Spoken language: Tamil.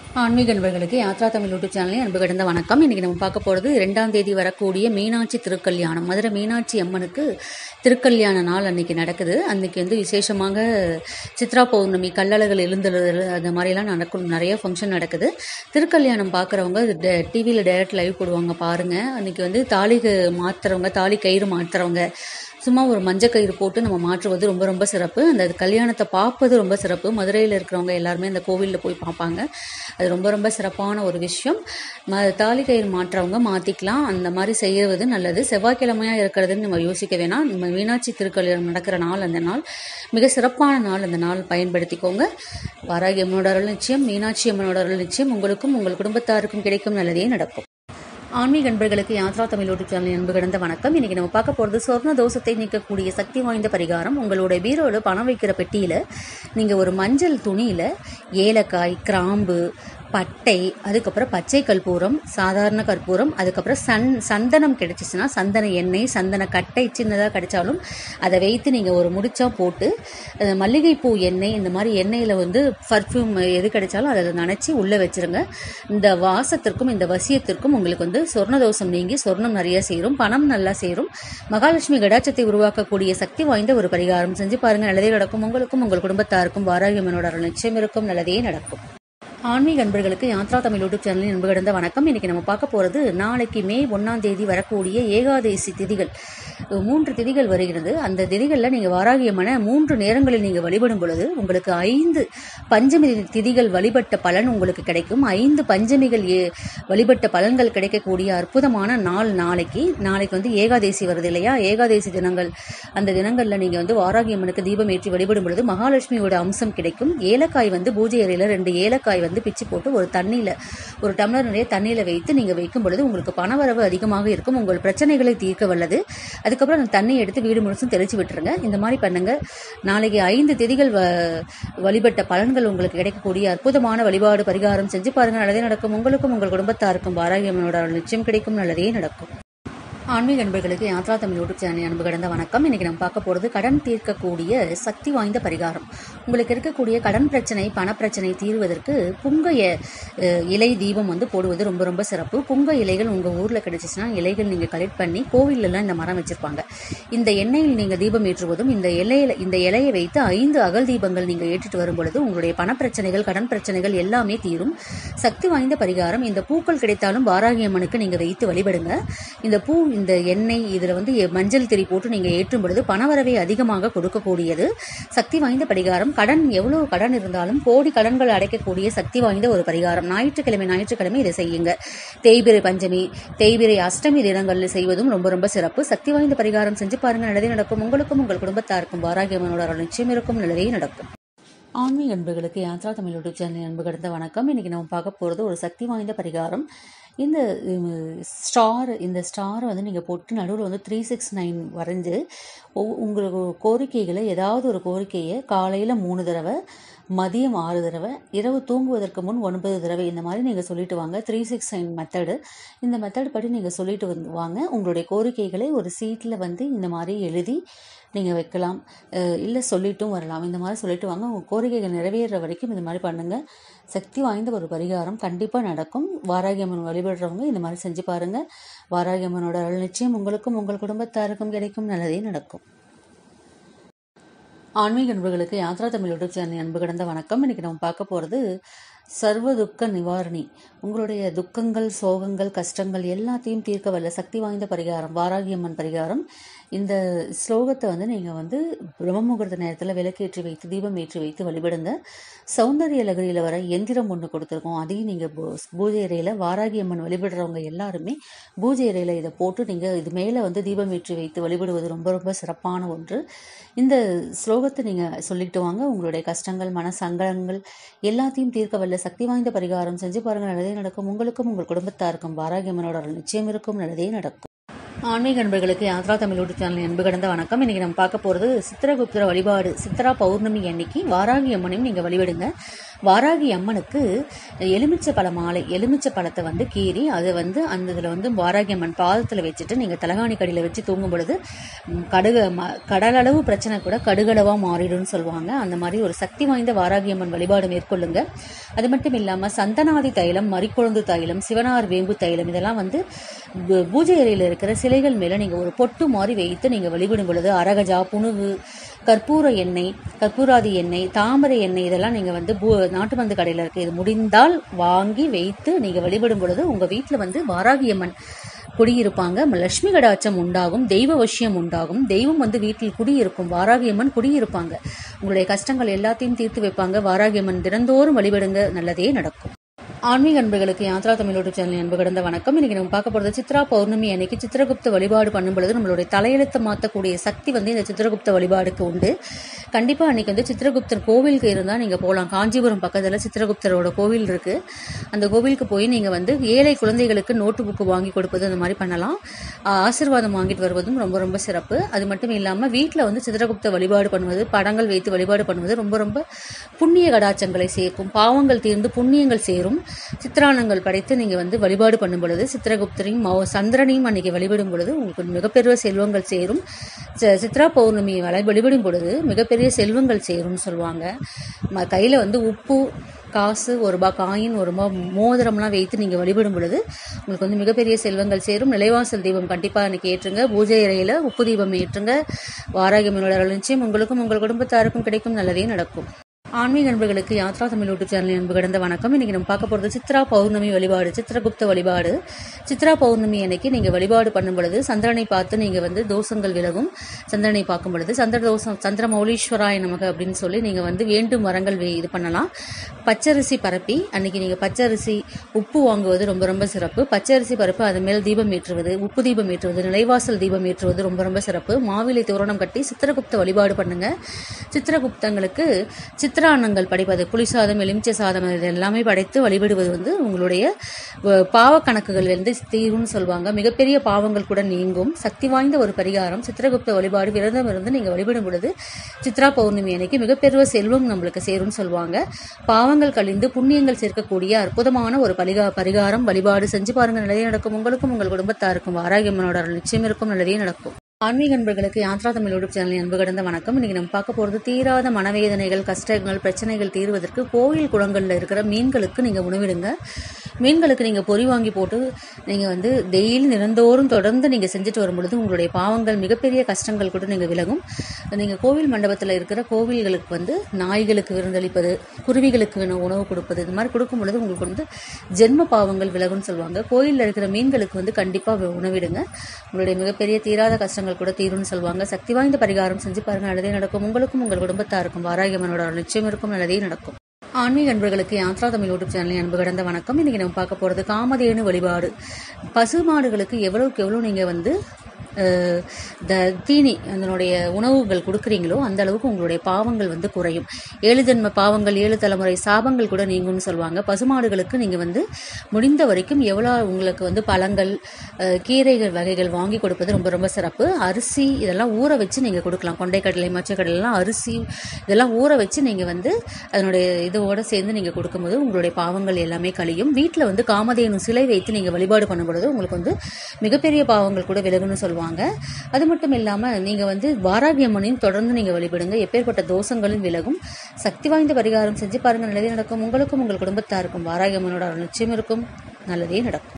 ஆன்மீக நண்பர்களுக்கு யாத்ரா தமிழ் யூடியூப் சேனலில் அன்பு கடந்த வணக்கம். இன்றைக்கி நம்ம பார்க்க போகிறது 2ஆம் தேதி வரக்கூடிய மீனாட்சி திருக்கல்யாணம். மதுரை மீனாட்சி அம்மனுக்கு திருக்கல்யாண நாள் அன்றைக்கி நடக்குது. அன்றைக்கி விசேஷமாக சித்ரா பௌர்ணமி, கல்லழகல் எழுந்தருள், அந்த மாதிரிலாம் நிறைய ஃபங்க்ஷன் நடக்குது. திருக்கல்யாணம் பார்க்குறவங்க டிவியில் டைரக்ட் லைவ் போடுவாங்க, பாருங்கள். அன்றைக்கி தாலி மாற்றுறவங்க, தாலி கயிறு மாற்றுறவங்க, சும்மா ஒரு மஞ்சள் கயிறு போட்டு நம்ம மாற்றுவது ரொம்ப ரொம்ப சிறப்பு. அந்த கல்யாணத்தை பார்ப்பது ரொம்ப சிறப்பு. மதுரையில் இருக்கிறவங்க எல்லாருமே அந்த கோவிலில் போய் பார்ப்பாங்க. அது ரொம்ப ரொம்ப சிறப்பான ஒரு விஷயம். தாலி கயிறு மாற்றவங்க மாற்றிக்கலாம், அந்த மாதிரி செய்வது நல்லது. செவ்வாய்க்கிழமையாக இருக்கிறதுன்னு நம்ம யோசிக்க வேணாம். நம்ம மீனாட்சி திருக்கல்யாணம் நடக்கிற நாள், அந்த நாள் மிக சிறப்பான நாள். அந்த நாள் பயன்படுத்திக்கோங்க. வாராகி அம்மனோட அருள் நிச்சயம், மீனாட்சி அம்மனோட அருள் நிச்சயம் உங்களுக்கும் உங்கள் குடும்பத்தாருக்கும் கிடைக்கும், நல்லதே நடக்கும். ஆன்மீக நண்பர்களுக்கு யாத்ரா தமிழ் யூடியூப் சேனல் அன்பு கடந்த வணக்கம். இன்றைக்கி நம்ம பார்க்க போகிறது சொர்ண தோஷத்தை நீக்கக்கூடிய சக்தி வாய்ந்த பரிகாரம். உங்களோட பீரோவில் பணம் வைக்கிற பெட்டியில் நீங்கள் ஒரு மஞ்சள் துணியில் ஏலக்காய், கிராம்பு, பட்டை, அதுக்கப்புறம் பச்சை கற்பூரம், சாதாரண கற்பூரம், அதுக்கப்புறம் சந்தனம் கிடைச்சிச்சுன்னா சந்தன எண்ணெய், சந்தன கட்டை சின்னதாக கிடைச்சாலும் அதை வைத்து நீங்கள் ஒரு முடிச்சா போட்டு, மல்லிகைப்பூ எண்ணெய், இந்த மாதிரி எண்ணெயில் பர்ஃப்யூம் எது கிடைச்சாலும் அதை நினச்சி உள்ளே வச்சுருங்க. இந்த வாசத்திற்கும் இந்த வசியத்திற்கும் உங்களுக்கு சொர்ணதோஷம் நீங்கி சொர்ணம் நிறைய சேரும், பணம் நல்லா சேரும். மகாலட்சுமி கடாட்சத்தை உருவாக்கக்கூடிய சக்தி வாய்ந்த ஒரு பரிகாரம். செஞ்சு பாருங்கள், நல்லதே நடக்கும். உங்களுக்கும் உங்கள் குடும்பத்தாருக்கும் வாராகி அம்மனோட அருள் நிச்சயம் இருக்கும், நல்லதே நடக்கும். ஆன்மீக நண்பர்களுக்கு யாத்ரா தமிழ் யூடியூப் சேனலில் அன்பு கடந்த வணக்கம். இன்றைக்கி நம்ம பார்க்க போகிறது நாளைக்கு மே 1ஆம் தேதி வரக்கூடிய ஏகாதசி திதிகள். 3 திதிகள் வருகிறது. அந்த திதிகளில் நீங்கள் வாராகி அம்மனை 3 நேரங்களில் நீங்கள் வழிபடும் பொழுது உங்களுக்கு 5 பஞ்சமி திதிகள் வழிபட்ட பலன் உங்களுக்கு கிடைக்கும். 5 பஞ்சமிகள் வழிபட்ட பலன்கள் கிடைக்கக்கூடிய அற்புதமான நாள் நாளைக்கு. ஏகாதசி வருது இல்லையா? ஏகாதசி தினங்கள், அந்த தினங்களில் நீங்கள் வாராகி அம்மனுக்கு தீபம் ஏற்றி வழிபடும் பொழுது மகாலட்சுமியோட அம்சம் கிடைக்கும். ஏலக்காய் பூஜை அறையில் 2 ஏலக்காய் பிச்சு போட்டு ஒரு டம்ளர் நிறைய தண்ணியில வைத்து நீங்க வைக்கும் பொழுது உங்களுக்கு பணவரவு அதிகமாக இருக்கும். உங்கள் பிரச்சனைகளை தீர்க்க வல்லது. அதுக்கப்புறம் அந்த தண்ணியை எடுத்து வீடு முழுசும் தெளிச்சு விட்டுருங்க. இந்த மாதிரி பண்ணுங்க. நாளைக்கு 5 திதிகள் வழிபட்ட பலன்கள் உங்களுக்கு கிடைக்கக்கூடிய அற்புதமான வழிபாடு பரிகாரம். செஞ்சு பாருங்க, நல்லதே நடக்கும். உங்களுக்கும் உங்கள் குடும்பத்தாருக்கும் வாராகி அம்மனோட நிச்சயம் கிடைக்கும், நல்லதே நடக்கும். ஆன்மீக நண்பர்களுக்கு யாத்ரா தமிழ் யூடியூப் சேனல் அன்பு கடந்த வணக்கம். இன்றைக்கி நம்ம பார்க்க போகிறது கடன் தீர்க்கக்கூடிய சக்தி வாய்ந்த பரிகாரம். உங்களுக்கு இருக்கக்கூடிய கடன் பிரச்சனை, பணப்பிரச்சனை தீர்வதற்கு புங்க இலை தீபம் போடுவது ரொம்ப ரொம்ப சிறப்பு. புங்க இலைகள் உங்கள் ஊரில் கிடைச்சிச்சுன்னா இலைகள் நீங்கள் கலெக்ட் பண்ணி, கோவிலெல்லாம் இந்த மரம் வச்சுருப்பாங்க. இந்த எண்ணெயில் நீங்கள் தீபம் ஏற்றுவதும், இந்த இலையை வைத்து 5 அகல் தீபங்கள் நீங்கள் ஏற்றிட்டு வரும் பொழுது உங்களுடைய பணப்பிரச்சனைகள், கடன் பிரச்சனைகள் எல்லாமே தீரும். சக்தி வாய்ந்த பரிகாரம். இந்த பூக்கள் கிடைத்தாலும் வாராகி அம்மனுக்கு நீங்கள் வைத்து வழிபடுங்க. இந்த எண்ணெய் இதில் மஞ்சள் திரி போட்டு நீங்கள் ஏற்றும் பொழுது பணவரவை அதிகமாக கொடுக்கக்கூடியது. சக்தி வாய்ந்த பரிகாரம். எவ்வளவு கடன் இருந்தாலும் கோடி கடன்கள் அடைக்கக்கூடிய சக்தி வாய்ந்த ஒரு பரிகாரம். ஞாயிற்றுக்கிழமை இதை செய்யுங்க. தேய்பிரை பஞ்சமி, தேய்பிரை அஷ்டமி தினங்களில் செய்வதும் ரொம்ப ரொம்ப சிறப்பு. சக்தி வாய்ந்த பரிகாரம் செஞ்சு பாருங்க, நல்லதே நடக்கும். உங்களுக்கும் உங்கள் குடும்பத்தாருக்கும் வாராகி அம்மனோட அருள் நிச்சயம் இருக்கும், நல்லதே நடக்கும். ஆன்மீக அன்புகளுக்கு யாத்ரா தமிழ் யூடியூப் சேனல் அன்பு கடந்த வணக்கம். இன்றைக்கி நம்ம பார்க்க போகிறது ஒரு சக்தி வாய்ந்த பரிகாரம். இந்த ஸ்டாரை நீங்கள் போட்டு நடுவில் 369 வரைஞ்சு உங்களுக்கு கோரிக்கைகளை, ஏதாவது ஒரு கோரிக்கையை காலையில் 3 தடவை, மதியம் 6 தடவை, இரவு தூங்குவதற்கு முன் 9 தடவை, இந்த மாதிரி நீங்கள் சொல்லிட்டு வாங்க. 369 மெத்தடு. இந்த மெத்தட் படி நீங்கள் சொல்லிட்டு வாங்க. உங்களுடைய கோரிக்கைகளை ஒரு சீட்டில் இந்த மாதிரி எழுதி நீங்கள் வைக்கலாம், இல்லை சொல்லிட்டும் வரலாம். இந்த மாதிரி சொல்லிட்டு வாங்க. உங்கள் கோரிக்கைகள் நிறைவேற வரைக்கும் இந்த மாதிரி பண்ணுங்கள். சக்தி வாய்ந்த ஒரு பரிகாரம் கண்டிப்பாக நடக்கும். வாராகி அம்மன் வழிபடுறவங்க இந்த மாதிரி செஞ்சு பாருங்கள். வாராகி அம்மனோட அருள் நிச்சயம் உங்களுக்கும் உங்கள் குடும்பத்தாருக்கும் கிடைக்கும், நல்லதே நடக்கும். ஆன்மீக நண்பர்களுக்கு யாத்ரா தமிழ் யூடியூப் சேனல் அன்பு கடந்த வணக்கம். இன்றைக்கி நம்ம பார்க்க போகிறது சர்வ துக்க நிவாரணி. உங்களுடைய துக்கங்கள், சோகங்கள், கஷ்டங்கள் எல்லாத்தையும் தீர்க்க வல்ல சக்தி வாய்ந்த பரிகாரம், வாராகி அம்மன் பரிகாரம். இந்த ஸ்லோகத்தை நீங்கள் பிரம்ம முகூர்த்த நேரத்தில் விளக்கேற்றி வைத்து, தீபம் ஏற்றி வைத்து வழிபடுங்க. சௌந்தரிய லகரியில் வர எந்திரம் ஒன்று கொடுத்துருக்கோம், அதையும் நீங்கள் பூஜை அறையில், வாராகி அம்மன் வழிபடுறவங்க எல்லாருமே பூஜை அறையில் இதை போட்டு நீங்கள் இது மேலே தீபம் ஏற்றி வைத்து வழிபடுவது ரொம்ப ரொம்ப சிறப்பான ஒன்று. இந்த ஸ்லோகத்தை நீங்கள் சொல்லிட்டு வாங்க. உங்களுடைய கஷ்டங்கள், மன சங்கடங்கள் எல்லாத்தையும் தீர்க்க வல்ல சக்தி வாய்ந்த பரிகாரம். செஞ்சு பாருங்கள், நல்லதே நடக்கும். உங்களுக்கும் உங்கள் குடும்பத்தாருக்கும் வாராகி அம்மனோட நிச்சயம் இருக்கும், நல்லதே நடக்கும். ஆன்மீக நண்பர்களுக்கு யாத்ரா தமிழ் யூடியூப் சேனல் அன்பு கடந்த வணக்கம். இன்றைக்கி நம்ம பார்க்க போகிறது சித்திரகுப்தர வழிபாடு. சித்ரா பௌர்ணமி அன்னைக்கு வாராகி அம்மனையும் நீங்கள் வழிபடுங்க. வாராகி அம்மனுக்கு எலுமிச்சை பழ மாலை, எலுமிச்சை பழத்தை வந்து கீறி அதை வந்து அந்த இதில் வந்து வாராகி அம்மன் பாதத்தில் வச்சுட்டு நீங்கள் தலகாணி கடியில் வச்சு தூங்கும் பொழுது கடலளவு பிரச்சனை கூட கடுகளவாக மாறிடும்னு சொல்லுவாங்க. அந்த மாதிரி ஒரு சக்தி வாய்ந்த வாராகி அம்மன் வழிபாடு மேற்கொள்ளுங்க. அது மட்டும் இல்லாமல் சந்தனாதி தைலம், மறிக்கொழுந்து தைலம், சிவனார் வேம்பு தைலம் இதெல்லாம் வந்து பூஜை அறையில் இருக்கிற சிலைகள் மேலே நீங்கள் ஒரு பொட்டு மாதிரி வைத்து நீங்கள் வழிபடும் பொழுது அரகஜா, புனுகு, கற்பூர எண்ணெய், கற்பூராதி எண்ணெய், தாமரை எண்ணெய் இதெல்லாம் நீங்கள் வந்து நாட்டு மருந்து கடையில் இருக்குது, இது முடிந்தால் வாங்கி வைத்து நீங்கள் வழிபடும் பொழுது உங்கள் வீட்டில் வந்து வாராகி அம்மன் குடியிருப்பாங்க. லட்சுமி கடாட்சம் உண்டாகும், தெய்வ வசியம் உண்டாகும், தெய்வம் வந்து வீட்டில் குடியிருக்கும், வாராகி அம்மன் குடியிருப்பாங்க. உங்களுடைய கஷ்டங்கள் எல்லாத்தையும் தீர்த்து வைப்பாங்க. வாராகி அம்மன் தினந்தோறும் வழிபடுங்க, நல்லதே நடக்கும். ஆன்மீக அன்பர்களுக்கு யாத்ரா தமிழ் யூடியூப் சேனல் அன்பு கடந்த வணக்கம். இன்னைக்கு நம்ம பார்க்க போறது சித்ரா பௌர்ணமி அன்னைக்கு சித்திரகுப்த வழிபாடு பண்ணும் பொழுது நம்மளுடைய தலையெழுத்தை மாற்றக்கூடிய சக்தி வந்து இந்த சித்திரகுப்த வழிபாடுக்கு உண்டு. கண்டிப்பா அன்னைக்கு வந்து சித்திரகுப்தர் கோவிலுக்கு இருந்தால் நீங்க போகலாம். காஞ்சிபுரம் பக்கத்துல சித்திரகுப்தரோட கோவில் இருக்கு. அந்த கோவிலுக்கு போய் நீங்க வந்து ஏழை குழந்தைகளுக்கு நோட்டு புக்கு வாங்கி கொடுப்பது அந்த மாதிரி பண்ணலாம். ஆசீர்வாதம் வாங்கிட்டு வருவதும் ரொம்ப ரொம்ப சிறப்பு. அது மட்டும் இல்லாம வீட்டில் வந்து சித்திரகுப்த வழிபாடு பண்ணுவது, படங்கள் வைத்து வழிபாடு பண்ணுவது ரொம்ப ரொம்ப புண்ணிய கடாச்சங்களை சேர்க்கும். பாவங்கள் தீர்ந்து புண்ணியங்கள் சேரும். சித்திரானங்கள் படைத்து நீங்க வந்து வழிபாடு பண்ணும் பொழுது சித்திரகுப்தரையும் சந்திரனையும் அன்னைக்கு வழிபடும் பொழுது உங்களுக்கு மிகப்பெரிய செல்வங்கள் சேரும். சித்ரா பௌர்ணமி வழிபடும் பொழுது மிகப்பெரிய செல்வங்கள் சேரும்னு சொல்லுவாங்க. கையில வந்து உப்பு, காசு, ₹1 காயின், ₹1 மோதிரம்லாம் வைத்து நீங்கள் வழிபடும் பொழுது உங்களுக்கு வந்து மிகப்பெரிய செல்வங்கள் சேரும். நிலைவாசல் தீபம் கண்டிப்பாக அன்றைக்கி ஏற்றுங்க. பூஜை அறையில் உப்பு தீபம் ஏற்றுங்க. வாராகி அம்மனோட நிச்சயம் உங்களுக்கும் உங்கள் குடும்பத்தாருக்கும் கிடைக்கும், நல்லதே நடக்கும். ஆன்மீக நண்பர்களுக்கு யாத்ரா தமிழ் யூடியூப் சேனல் அன்பு கடந்த வணக்கம். இன்னைக்கு நம்ம பார்க்க போகிறது சித்ரா பௌர்ணமி வழிபாடு, சித்திரகுப்த வழிபாடு. சித்ரா பௌர்ணமி அன்னைக்கு நீங்கள் வழிபாடு பண்ணும் பொழுது சந்திரனை பார்த்து நீங்கள் வந்து தோஷங்கள் விலகும். சந்திரனை பார்க்கும் பொழுது சந்திர மௌலீஸ்வராய நமக அப்படின்னு சொல்லி நீங்கள் வந்து வேண்டும் வரங்கள் இது பண்ணலாம். பச்சரிசி பரப்பி அன்னைக்கு நீங்கள் பச்சரிசி உப்பு வாங்குவது ரொம்ப ரொம்ப சிறப்பு. பச்சரிசி பரப்பு அது மேல் தீபம் ஏற்றுவது, உப்பு தீபம் ஏற்றுவது, நிலைவாசல் தீபம் ஏற்றுவது ரொம்ப ரொம்ப சிறப்பு. மாவிலை தோரணம் கட்டி சித்திரகுப்த வழிபாடு பண்ணுங்க. சித்திரகுப்தங்களுக்கு சித்திரான்னங்கள் படைப்பது, புளிசாதம், எலுமிச்சை சாதம் இது எல்லாமே படைத்து வழிபடுவது வந்து உங்களுடைய பாவ கணக்குகள் வந்து தீரும்னு சொல்லுவாங்க. மிகப்பெரிய பாவங்கள் கூட நீங்கும். சக்தி வாய்ந்த ஒரு பரிகாரம். சித்திரகுப்த வழிபாடு விரதம் இருந்து நீங்கள் வழிபடும் பொழுது சித்ரா பௌர்ணமி அன்னைக்கு மிகப்பெரிய செல்வம் நம்மளுக்கு சேரும்னு சொல்லுவாங்க. பாவங்கள் கழிந்து புண்ணியங்கள் சேர்க்கக்கூடிய அற்புதமான ஒரு பரிகாரம். வழிபாடு செஞ்சு பாருங்க, நல்லதே நடக்கும். உங்களுக்கும் உங்கள் குடும்பத்தாருக்கும் வாராகி அம்மனோட நிச்சயம் இருக்கும், நல்லதே நடக்கும். ஆன்மீக நண்பர்களுக்கு யாத்ரா தமிழ் யூடியூப் சேனல் அன்பு கடந்த வணக்கம். இன்னைக்கு நம்ம பார்க்க போகிறது தீராத மனவேதனைகள், கஷ்டங்கள், பிரச்சனைகள் தீர்வதற்கு கோவில் குளங்களில் இருக்கிற மீன்களுக்கு நீங்கள் உணவிடுங்க. மீன்களுக்கு நீங்கள் பொறி வாங்கி போட்டு நீங்கள் வந்து டெய்லி தினந்தோறும் தொடர்ந்து நீங்கள் செஞ்சுட்டு வரும் பொழுது உங்களுடைய பாவங்கள், மிகப்பெரிய கஷ்டங்கள் கூட நீங்கள் விலகும். நீங்கள் கோவில் மண்டபத்தில் இருக்கிற கோவில்களுக்கு வந்து நாய்களுக்கு விருந்தளிப்பது, குருவிகளுக்கு உணவு கொடுப்பது, இது மாதிரி கொடுக்கும் பொழுது உங்களுக்கு வந்து ஜென்ம பாவங்கள் விலகும்னு சொல்லுவாங்க. கோயிலில் இருக்கிற மீன்களுக்கு வந்து கண்டிப்பாக உணவிடுங்க. உங்களுடைய மிகப்பெரிய தீராத கஷ்டங்கள் கூட தீரும்னு சொல்லுவாங்க. சக்தி வாய்ந்த பரிகாரம் செஞ்சு பாருங்க, நல்லதே நடக்கும். உங்களுக்கும் உங்கள் குடும்பத்தாருக்கும் வாராகி அம்மனோட நிச்சயம் இருக்கும், நல்லதே நடக்கும். ஆன்மீக நண்பர்களுக்கு யாத்ரா தமிழ் யூடியூப் சேனல் அன்பு கடந்த வணக்கம். இன்னைக்கு நம்ம பார்க்க போறது காமதேனு வழிபாடு. பசு மாடுகளுக்கு எவ்வளவுக்கு எவ்வளவு நீங்க வந்து தீனி அதனுடைய உணவுகள் கொடுக்குறீங்களோ அந்த அளவுக்கு உங்களுடைய பாவங்கள் வந்து குறையும். 7 ஜென்ம பாவங்கள், 7 தலைமுறை சாபங்கள் கூட நீங்கும்னு சொல்லுவாங்க. பசுமாடுகளுக்கு நீங்கள் வந்து முடிந்த வரைக்கும் எவ்வளோ உங்களுக்கு வந்து பழங்கள், கீரைகள் வகைகள் வாங்கி கொடுப்பது ரொம்ப ரொம்ப சிறப்பு. அரிசி இதெல்லாம் ஊற வச்சு நீங்கள் கொடுக்கலாம். கொண்டைக்கடலை, மொச்சக்கடலைலாம் அரிசி இதெல்லாம் ஊற வச்சு நீங்கள் வந்து அதனுடைய இதோட சேர்ந்து நீங்கள் கொடுக்கும்போது உங்களுடைய பாவங்கள் எல்லாமே கழியும். வீட்டில் வந்து காமதேனு சிலை வைத்து நீங்கள் வழிபாடு பண்ணும் பொழுது உங்களுக்கு வந்து மிகப்பெரிய பாவங்கள் கூட விலகுன்னு சொல்லுவாங்க. அது மட்டும் இல்லாம நீங்க வந்து வாராகி அம்மனையும் தொடர்ந்து நீங்க வழிபடுங்க. எப்பேற்பட்ட தோஷங்களும் விலகும். சக்தி வாய்ந்த பரிகாரம் செஞ்சு பாருங்க, நல்லதே நடக்கும். உங்களுக்கும் உங்கள் குடும்பத்தாருக்கும் வாராகி அம்மனோட நிச்சயம் இருக்கும், நல்லதே நடக்கும்.